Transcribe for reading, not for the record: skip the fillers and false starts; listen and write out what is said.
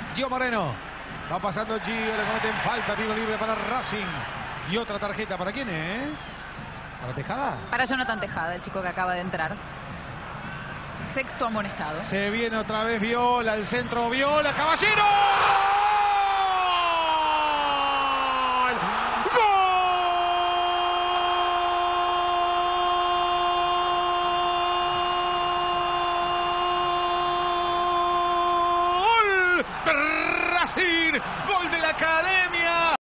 Gio Moreno. Va pasando Gio, le cometen falta, tiro libre para Racing. Y otra tarjeta, ¿para quién es? ¿Para Tejada? Para Jonathan Tejada, el chico que acaba de entrar. Sexto amonestado. Se viene otra vez Viola, el centro Viola, Caballero. ¡Gol! ¡Racing! ¡Gol de la Academia!